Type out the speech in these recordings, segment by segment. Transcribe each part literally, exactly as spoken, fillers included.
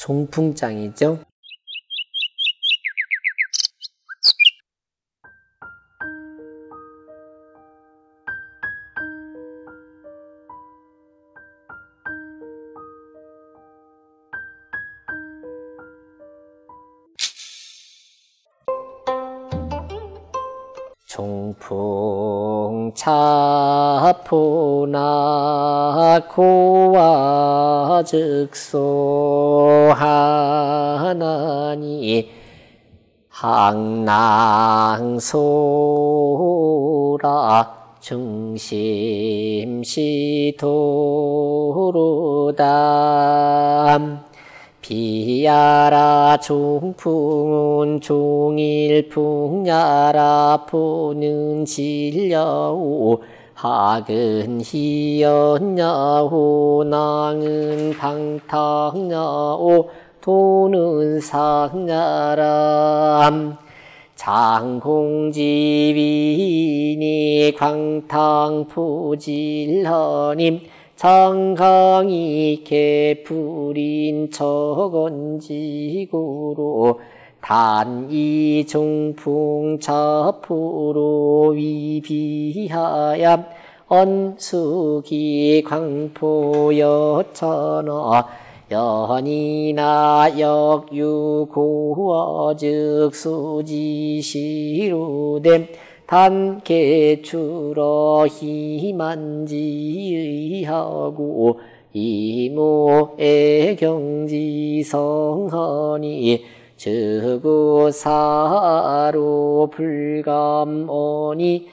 종풍장이죠. 종풍차포나 고와즉소하나니 항낭소라 중심시도로다. 비야라 종풍은 종일풍야라 포는 진려오 학은 희연야오 낭은 방탕야오 도는 상야람 장공지비니 광탕포질허님 장강이 개풀인 처건지고로 단이 종풍차포로 위비하야 언수기 광포여천어 연이나 역유고어즉수지시로됨 단계추러 희만지의하고 이모의 경지성하니 즉우사로 불감오니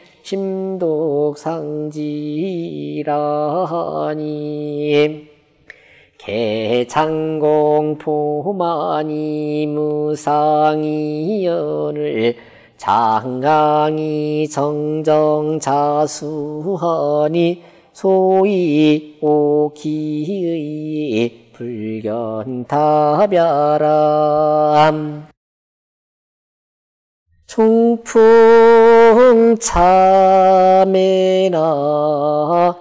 심독상지라니 개창공포만이 무상이연을 장강이 정정자수하니 소위 오기의 불견타벼람 총풍참매나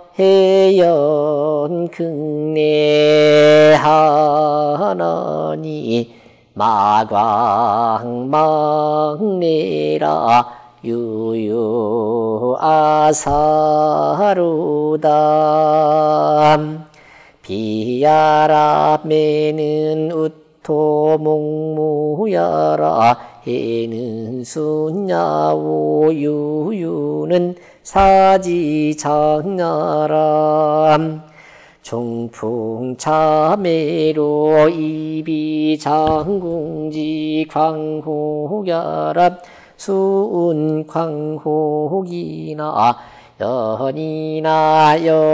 해연극내하나니 마광망내라 유유아사로다. 비야라 매는 우토몽무야라 해는 순야오 유유는 사지장야람 종풍참매로 이비장궁지 광호야람 수운광호기나 연이나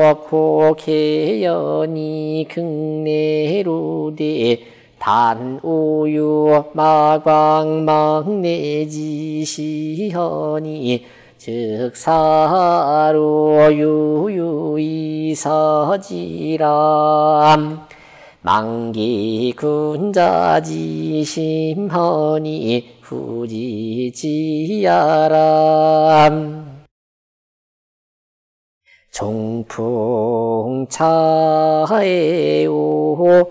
역호개연이 극내로되 단오유 마광망내지시허니 즉사로 유유이서지람 만기군자지심허니 후지지야람 종풍차에오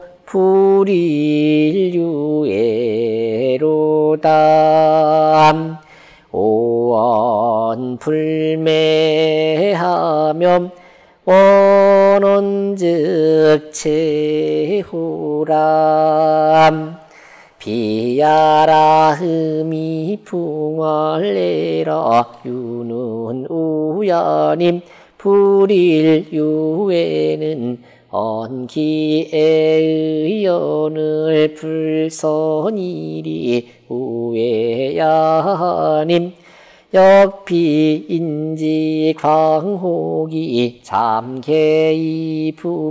불일유에로담 오원불매하면 원원즉 체후람 비야라 흠이 풍월내라 유는 우야님 불일유에는 언기에의연을 불선일이 우회야님 역비인지 광호기 잠개이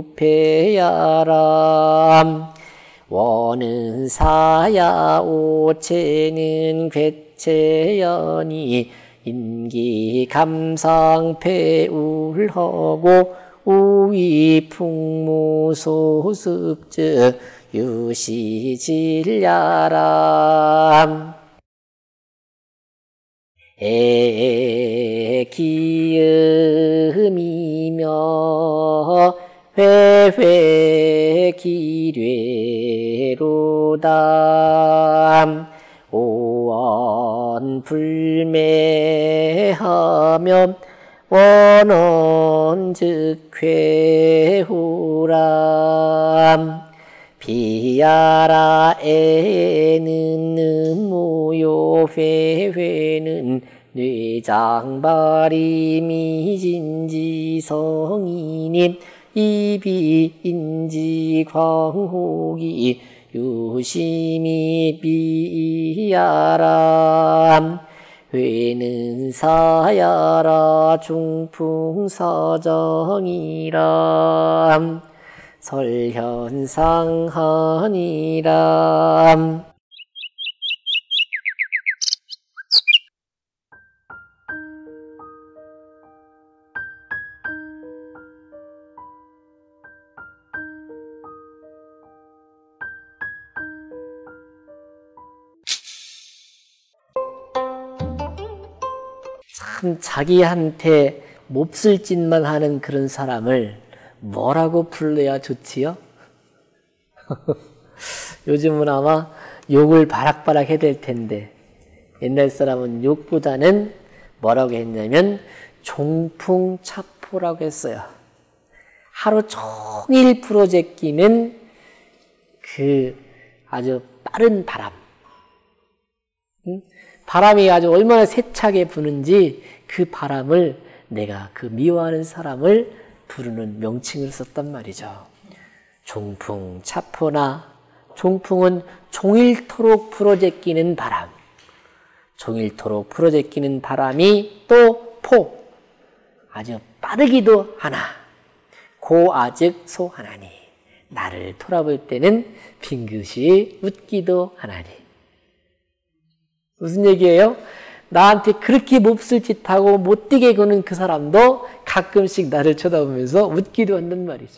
부패야람 원은 사야 오체는 괴체연이 인기 감상패울허고 우위 풍무소습즉 유시질야람 애기음이며 회회 기례로다 오원 불매하며 원언 즉회후람 비야라 에는 음무요 회회는 뇌장발이 미진지 성인님 이비인지 광혹이 유심히 비야람 회는 사야라 중풍사정이람 설현상하니람 참 자기한테 몹쓸 짓만 하는 그런 사람을 뭐라고 불러야 좋지요? 요즘은 아마 욕을 바락바락 해야 될 텐데 옛날 사람은 욕보다는 뭐라고 했냐면 종풍차포라고 했어요. 하루 종일 부러제끼는 그 아주 빠른 바람. 응? 바람이 아주 얼마나 세차게 부는지 그 바람을 내가 그 미워하는 사람을 부르는 명칭을 썼단 말이죠. 종풍, 차포나 종풍은 종일토록 불어제끼는 바람. 종일토록 불어제끼는 바람이 또 포. 아주 빠르기도 하나. 고아즉 소하나니. 나를 돌아볼 때는 빙긋이 웃기도 하나니. 무슨 얘기예요? 나한테 그렇게 몹쓸 짓하고 못되게 구는 그 사람도 가끔씩 나를 쳐다보면서 웃기도 한단 말이죠.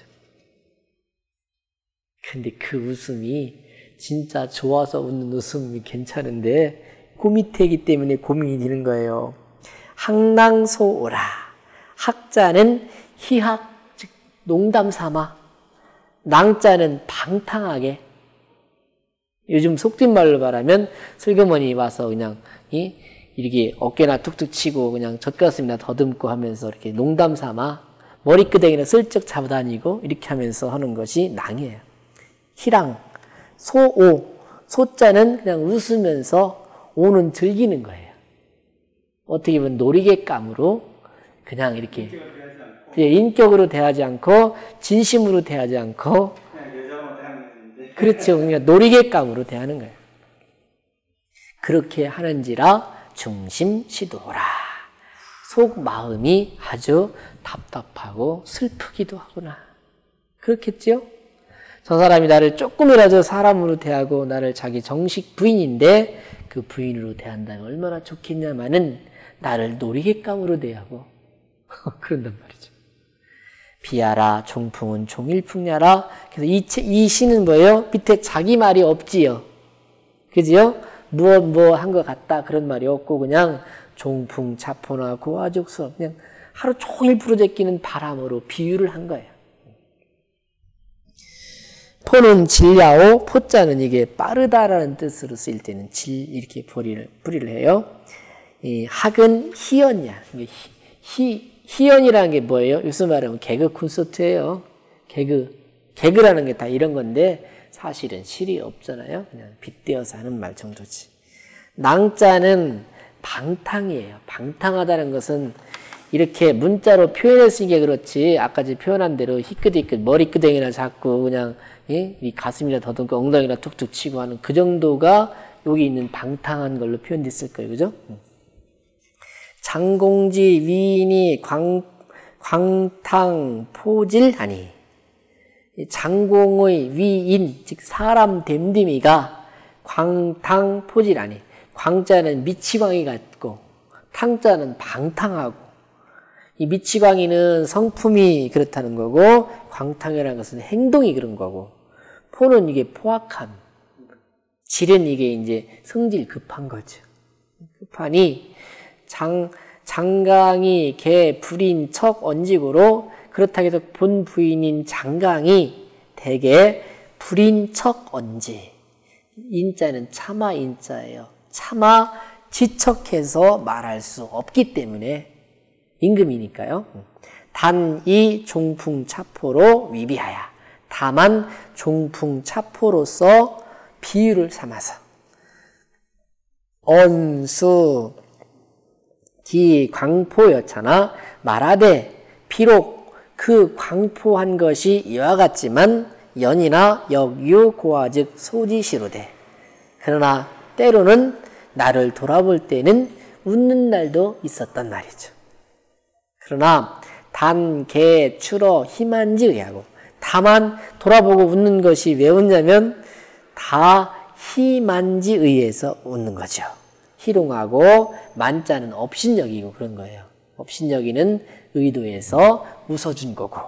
근데 그 웃음이 진짜 좋아서 웃는 웃음이 괜찮은데 그 밑에이기 때문에 고민이 되는 거예요. 학낭소오라. 학자는 희학, 즉 농담 삼아. 낭자는 방탕하게. 요즘 속된 말로 말하면 슬그머니 와서 그냥 이 이렇게 어깨나 툭툭 치고 그냥 젖가슴이나 더듬고 하면서 이렇게 농담 삼아 머리끄댕이나 슬쩍 잡아다니고 이렇게 하면서 하는 것이 낭이에요. 희랑, 소오, 소자는 그냥 웃으면서 오는 즐기는 거예요. 어떻게 보면 놀이개감으로 그냥 이렇게 예, 인격으로 대하지 않고 진심으로 대하지 않고 그렇죠. 그러니까 놀이개감으로 대하는 거예요. 그렇게 하는지라 중심시도라. 속 마음이 아주 답답하고 슬프기도 하구나. 그렇겠죠? 저 사람이 나를 조금이라도 사람으로 대하고 나를 자기 정식 부인인데 그 부인으로 대한다면 얼마나 좋겠냐마는 나를 놀이개감으로 대하고 그런단 말이죠. 비야라 종풍은 종일풍야라. 그래서 이, 이 시는 뭐예요? 밑에 자기 말이 없지요. 그지요? 무엇 뭐 한 것 같다 그런 말이 없고 그냥 종풍 차포나 고아족서 그냥 하루 종일 부러제끼는 바람으로 비유를 한 거예요. 포는 질야오. 포자는 이게 빠르다라는 뜻으로 쓰일 때는 질 이렇게 뿌리를 뿌리를 해요. 이 학은 희연이야. 희, 희 희연이라는 게 뭐예요? 요즘 말하면 개그 콘서트예요. 개그. 개그라는 게 다 이런 건데 사실은 실이 없잖아요. 그냥 빗대어서 하는 말 정도지. 낭자는 방탕이에요. 방탕하다는 것은 이렇게 문자로 표현했으니까 그렇지 아까 제 표현한 대로 희끗희끗 머리끄댕이나 잡고 그냥 예? 이 가슴이나 더듬고 엉덩이나 툭툭 치고 하는 그 정도가 여기 있는 방탕한 걸로 표현됐을 거예요. 그죠? 장공지 위인이 광, 광탕 포질하니 장공의 위인 즉 사람 됨됨이가 광탕 포질하니 광자는 미치광이 같고 탕자는 방탕하고 이 미치광이는 성품이 그렇다는 거고 광탕이라는 것은 행동이 그런 거고 포는 이게 포악함 질은 이게 이제 성질 급한 거죠. 급하니 장, 장강이 개 불인 척 언직으로 그렇다고 해서 본 부인인 장강이 대개 불인 척 언지. 인자는 차마 인자예요. 차마 지척해서 말할 수 없기 때문에 임금이니까요. 단 이 종풍차포로 위비하여. 다만 종풍차포로서 비유를 삼아서 언수 기 광포였잖아. 말하되 비록 그 광포한 것이 이와 같지만 연이나 역유 고아즉 소지시로되. 그러나 때로는 나를 돌아볼 때는 웃는 날도 있었단 말이죠. 그러나 단, 개, 추러, 희만지 의하고. 다만 돌아보고 웃는 것이 왜 웃냐면 다 희만지 의해서 웃는 거죠. 희롱하고 만자는 업신여기고 그런 거예요. 업신여기는 의도에서 웃어준 거고.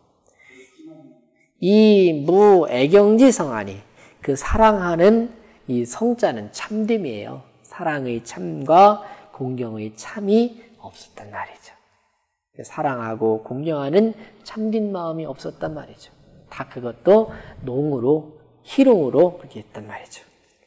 이 무 애경지 성하니 그 사랑하는 이 성자는 참됨이에요. 사랑의 참과 공경의 참이 없었단 말이죠. 사랑하고 공경하는 참된 마음이 없었단 말이죠. 다 그것도 농으로 희롱으로 그렇게 했단 말이죠.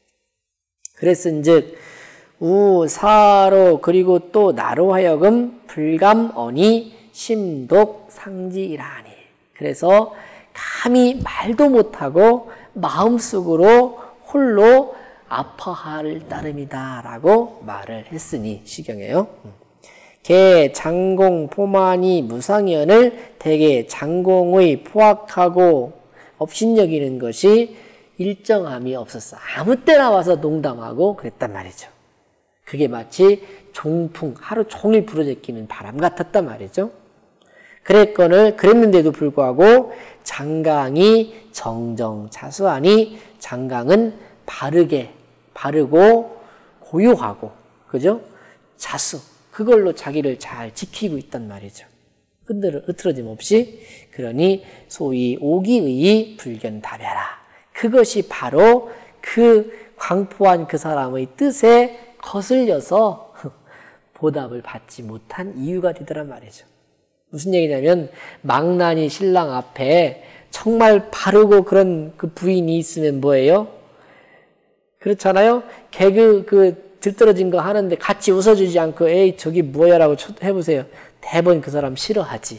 그랬은즉 우사로 그리고 또 나로 하여금 불감언이 심독 상지이라하니. 그래서 감히 말도 못하고 마음속으로 홀로 아파할 따름이다 라고 말을 했으니 시경에요. 개 장공 포만이 무상연을 대개 장공의 포악하고 업신여기는 것이 일정함이 없었어. 아무 때나 와서 농담하고 그랬단 말이죠. 그게 마치 종풍, 하루 종일 부러제끼는 바람 같았단 말이죠. 그랬거늘 그랬는데도 불구하고 장강이 정정자수하니 장강은 바르게, 바르고 고요하고, 그죠? 자수, 그걸로 자기를 잘 지키고 있단 말이죠. 흔들, 흐트러짐 없이. 그러니 소위 오기의 불견답야라. 그것이 바로 그 광포한 그 사람의 뜻에 거슬려서 보답을 받지 못한 이유가 되더란 말이죠. 무슨 얘기냐면 망나니 신랑 앞에 정말 바르고 그런 그 부인이 있으면 뭐예요? 그렇잖아요? 개그 그 들떨어진 거 하는데 같이 웃어주지 않고 에이 저기 뭐야 라고 해보세요. 대부분 그 사람 싫어하지.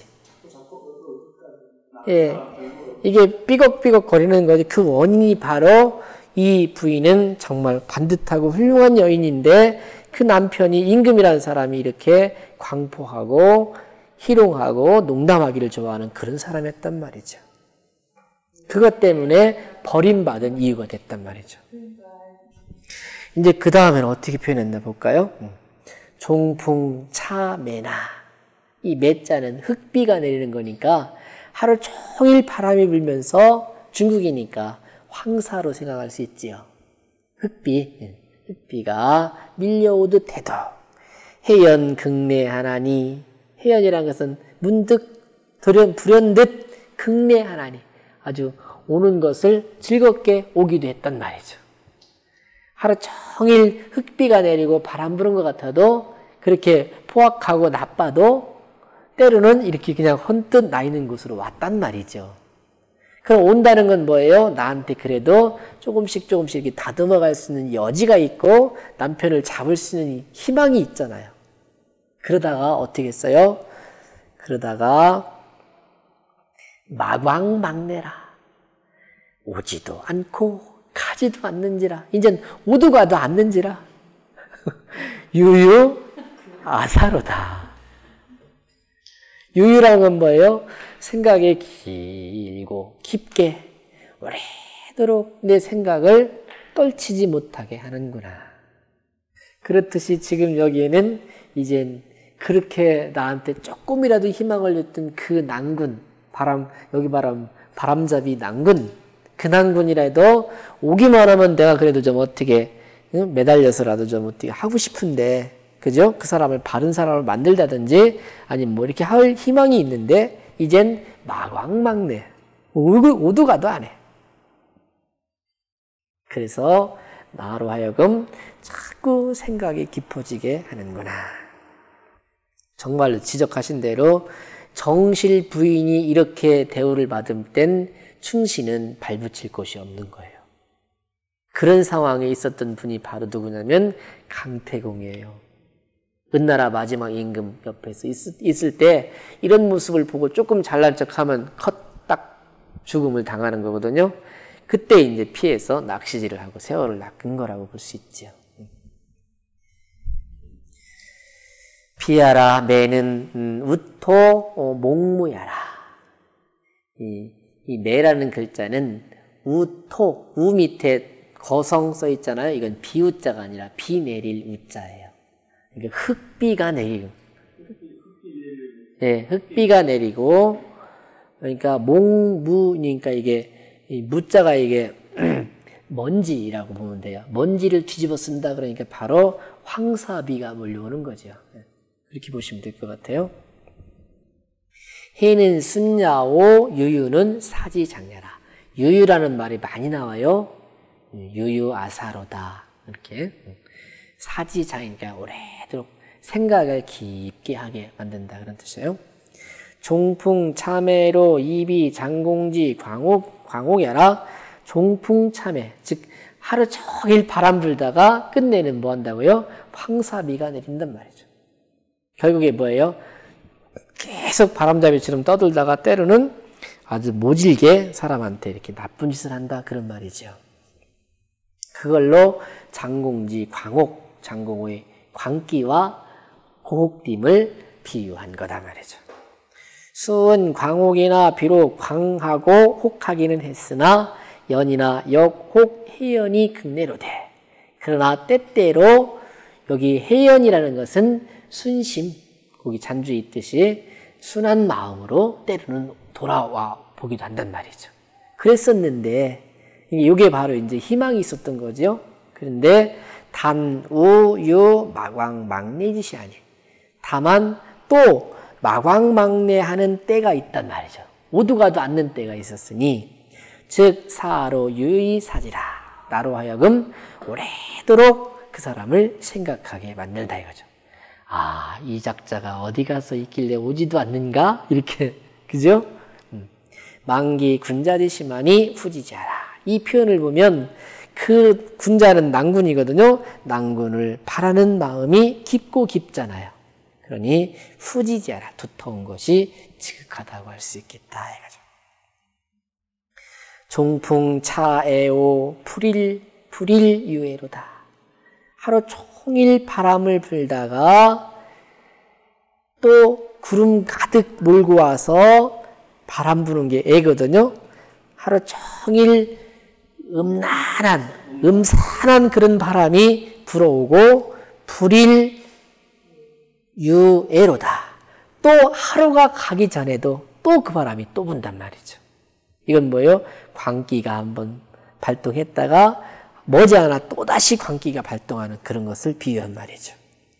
예, 이게 삐걱삐걱 거리는 거지. 그 원인이 바로 이 부인은 정말 반듯하고 훌륭한 여인인데 그 남편이 임금이라는 사람이 이렇게 광포하고 희롱하고 농담하기를 좋아하는 그런 사람이었단 말이죠. 그것 때문에 버림받은 이유가 됐단 말이죠. 이제 그 다음에는 어떻게 표현했나 볼까요? 종풍차매나. 이 매자는 흑비가 내리는 거니까 하루 종일 바람이 불면서 중국이니까 황사로 생각할 수 있지요. 흑비, 흑비가 밀려오듯 해도 해연 극례하나니. 해연이라는 것은 문득 불현듯 극례하나니. 아주 오는 것을 즐겁게 오기도 했단 말이죠. 하루 종일 흑비가 내리고 바람 부는 것 같아도 그렇게 포악하고 나빠도 때로는 이렇게 그냥 헌뜻 나 있는 곳으로 왔단 말이죠. 그럼 온다는 건 뭐예요? 나한테 그래도 조금씩 조금씩 이렇게 다듬어 갈 수 있는 여지가 있고 남편을 잡을 수 있는 희망이 있잖아요. 그러다가 어떻게 했어요? 그러다가 마광막내라. 오지도 않고 가지도 않는지라. 이젠 오도 가도 않는지라. 유유 아사로다. 유유라는 건 뭐예요? 생각이 길고 깊게 오래도록 내 생각을 떨치지 못하게 하는구나. 그렇듯이 지금 여기에는 이젠 그렇게 나한테 조금이라도 희망을 줬던 그 난군, 바람, 여기 바람, 바람잡이 난군, 그 난군이라도 오기만 하면 내가 그래도 좀 어떻게 응? 매달려서라도 좀 어떻게 하고 싶은데, 그죠? 그 사람을 바른 사람을 만들다든지 아니면 뭐 이렇게 할 희망이 있는데 이젠 마광막내, 오도 가도 안 해. 그래서 나로 하여금 자꾸 생각이 깊어지게 하는구나. 정말로 지적하신 대로 정실 부인이 이렇게 대우를 받을 땐 충신은 발붙일 곳이 없는 거예요. 그런 상황에 있었던 분이 바로 누구냐면 강태공이에요. 은나라 마지막 임금 옆에서 있, 있을 때 이런 모습을 보고 조금 잘난 척하면 컷딱 죽음을 당하는 거거든요. 그때 이제 피해서 낚시질을 하고 세월을 낚은 거라고 볼 수 있죠. 피하라 매는 음, 우토 어, 목무야라. 이, 이 매라는 글자는 우토, 우 밑에 거성 써 있잖아요. 이건 비우자가 아니라 비 내릴 우자예요. 그러니까 흙비가 내리고, 네, 흙비가 내리고, 그러니까 목무니까 이게 이 무자가 이게 먼지라고 보면 돼요. 먼지를 뒤집어 쓴다 그러니까 바로 황사비가 몰려오는 거죠. 이렇게 보시면 될 것 같아요. 해는 순야오, 유유는 사지장야라. 유유라는 말이 많이 나와요. 유유아사로다. 이렇게. 사지장이니까 오래도록 생각을 깊게 하게 만든다. 그런 뜻이에요. 종풍 참외로 이비 장공지 광옥, 광옥야라. 종풍 참외. 즉, 하루 종일 바람 불다가 끝내는 뭐 한다고요? 황사비가 내린단 말이죠. 결국에 뭐예요? 계속 바람잡이처럼 떠들다가 때로는 아주 모질게 사람한테 이렇게 나쁜 짓을 한다. 그런 말이죠. 그걸로 장공지, 광옥, 장공의 광기와 호혹됨을 비유한 거다 말이죠. 수은 광옥이나 비록 광하고 혹하기는 했으나 연이나 역, 혹, 해연이 극내로되. 그러나 때때로 여기 해연이라는 것은 순심, 거기 잔주에 있듯이 순한 마음으로 때로는 돌아와 보기도 한단 말이죠. 그랬었는데 이게 바로 이제 희망이 있었던 거죠. 그런데 단, 우, 유, 마광, 막내짓이 아니. 다만 또 마광막내하는 때가 있단 말이죠. 오도 가도 않는 때가 있었으니 즉 사로 유의 사지라. 나로 하여금 오래도록 그 사람을 생각하게 만들다 이거죠. 아, 이 작자가 어디 가서 있길래 오지도 않는가? 이렇게, 그죠? 음. 만기 군자리시마니 후지자라. 이 표현을 보면 그 군자는 낭군이거든요. 낭군을 바라는 마음이 깊고 깊잖아요. 그러니 후지자라. 두터운 것이 지극하다고 할 수 있겠다. 이거죠. 종풍 차애오 풀일, 풀일 유애로다. 하루 종일 바람을 불다가 또 구름 가득 몰고 와서 바람 부는 게 애거든요. 하루 종일 음란한, 음산한 그런 바람이 불어오고 불일 유애로다. 또 하루가 가기 전에도 또 그 바람이 또 분단 말이죠. 이건 뭐예요? 광기가 한번 발동했다가 머지않아 또다시 광기가 발동하는 그런 것을 비유한 말이죠.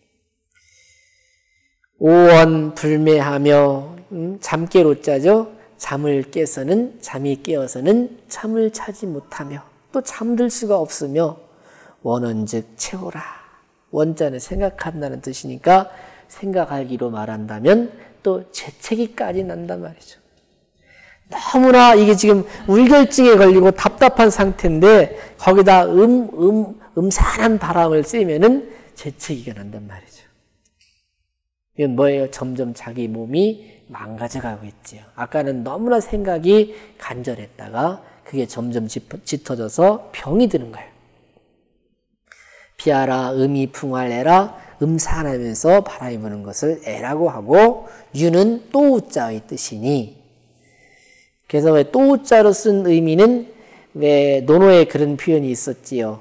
오원 불매하며 음, 잠깨로 짜죠. 잠을 깨서는 잠이 깨어서는 잠을 차지 못하며 또 잠들 수가 없으며 원은즉 채우라. 원자는 생각한다는 뜻이니까 생각하기로 말한다면 또 재채기까지 난단 말이죠. 너무나 이게 지금 울결증에 걸리고 답답한 상태인데 거기다 음, 음, 음산한 바람을 쐬면은 재채기가 난단 말이죠. 이건 뭐예요? 점점 자기 몸이 망가져가고 있지요. 아까는 너무나 생각이 간절했다가 그게 점점 짙어져서 병이 드는 거예요. 피하라 음이 풍활애라. 음산하면서 바람이 부는 것을 애라고 하고 유는 또우자의 뜻이니 그래서 왜 또우자로 쓴 의미는 왜 논어에 그런 표현이 있었지요.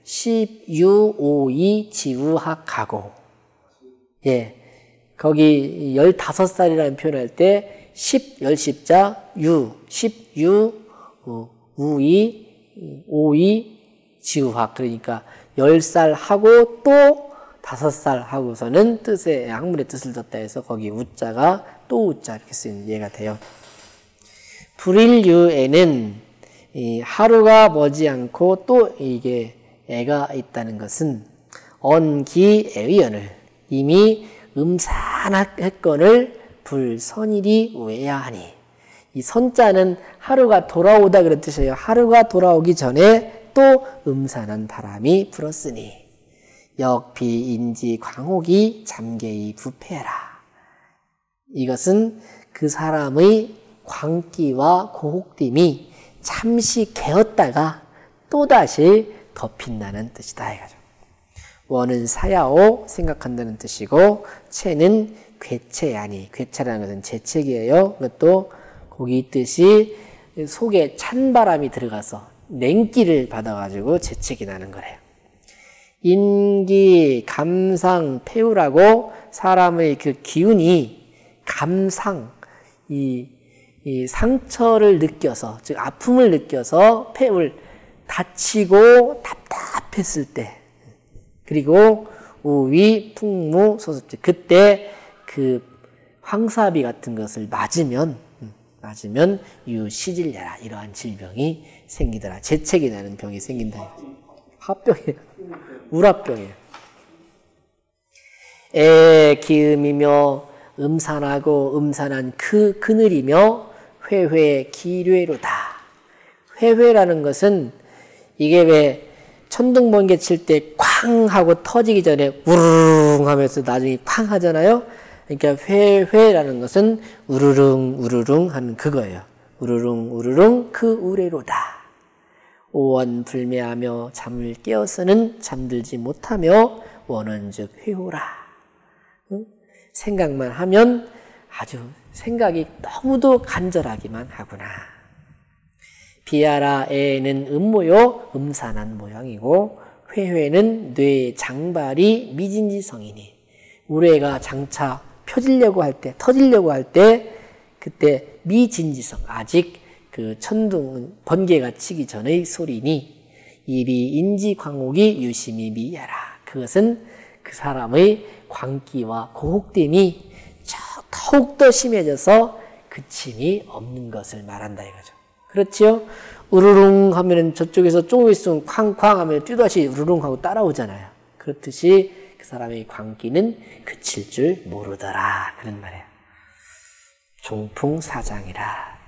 십유오이 지우학하고 예 거기 열다섯 살이라는 표현할 때 십, 열십자, 유, 십유, 어, 우이, 오이, 지우학 그러니까 열 살 하고 또 다섯 살 하고서는 뜻에 학문의 뜻을 뒀다 해서 거기 우자가 또 우자 이렇게 쓰이는 예가 돼요. 불일유에는 이 하루가 머지않고 또 이게 애가 있다는 것은 언기애의연을 이미 음산했건을 불선일이 우애야하니. 이 선자는 하루가 돌아오다 그런 뜻이에요. 하루가 돌아오기 전에 또 음산한 바람이 불었으니 역비 인지 광옥이 잠개이 부패라. 이것은 그 사람의 광기와 고혹됨이 잠시 개었다가 또다시 더 빛나는 뜻이다 이거죠. 원은 사야오 생각한다는 뜻이고 채는 괴체하니. 괴체라는 것은 재채기예요. 그것도 거기 뜻이 속에 찬바람이 들어가서 냉기를 받아가지고 재채기 나는 거래요. 인기, 감상, 폐우라고 사람의 그 기운이 감상, 이, 이 상처를 느껴서, 즉 아픔을 느껴서 폐울, 다치고 답답했을 때, 그리고 우위, 풍무, 소습제, 그때 그 황사비 같은 것을 맞으면 맞으면 유시질려라. 이러한 질병이 생기더라. 재채기 나는 병이 생긴다. 화병이에요. 우라병이에요. 에 기음이며 음산하고 음산한 그 그늘이며 회회 기뢰로다. 회회라는 것은 이게 왜 천둥번개 칠 때 쾅 하고 터지기 전에 우르릉 하면서 나중에 쾅 하잖아요. 그러니까 회회라는 것은 우르릉 우르릉 하는 그거예요. 우르릉 우르릉 그 우레로다. 오원 불매하며 잠을 깨어서는 잠들지 못하며 원원즉 회호라. 응? 생각만 하면 아주 생각이 너무도 간절하기만 하구나. 비아라 애는 음모요 음산한 모양이고 회회는 뇌 장발이 미진지성이니. 우레가 장차 펴지려고 할 때, 터지려고 할 때, 그때 미진지성, 아직 그 천둥, 번개가 치기 전의 소리니, 이리 인지 광옥이 유심히 미야라. 그것은 그 사람의 광기와 고혹됨이 더욱더 심해져서 그침이 없는 것을 말한다 이거죠. 그렇지요? 우르릉 하면은 저쪽에서 조금 있으면 쾅쾅 하면 뛰다시 우르릉 하고 따라오잖아요. 그렇듯이 그 사람의 광기는 그칠 줄 모르더라. 그런 말이에요. 종풍사장이라.